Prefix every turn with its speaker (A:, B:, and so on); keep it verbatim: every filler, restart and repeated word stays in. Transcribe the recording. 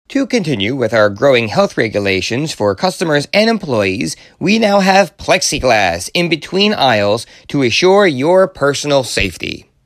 A: To continue with our growing health regulations for customers and employees, we now have plexiglass in between aisles to assure your personal safety.